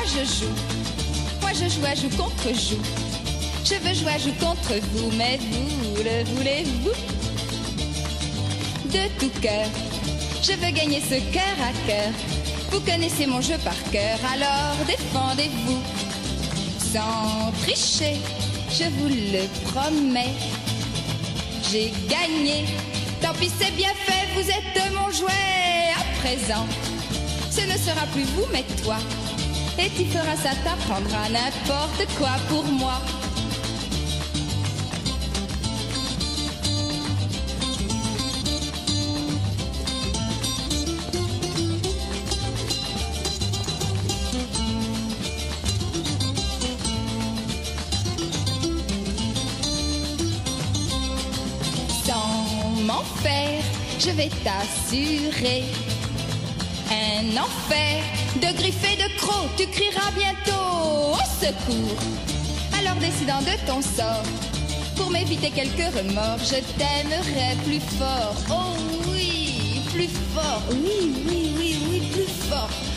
je joue. Moi je joue à joue contre joue. Je veux jouer à joue contre vous, mais vous le voulez-vous? De tout cœur, je veux gagner ce cœur à cœur. Vous connaissez mon jeu par cœur, alors défendez-vous. Sans tricher, je vous le promets. J'ai gagné, tant pis c'est bien fait, vous êtes mon jouet. À présent, ce ne sera plus vous mais toi. Et tu feras ça, t'apprendras n'importe quoi pour moi. Enfer, je vais t'assurer un enfer de griffes et de crocs. Tu crieras bientôt au secours. Alors décidant de ton sort, pour m'éviter quelques remords, je t'aimerai plus fort. Oh oui, plus fort. Oui, oui, oui, oui, plus fort.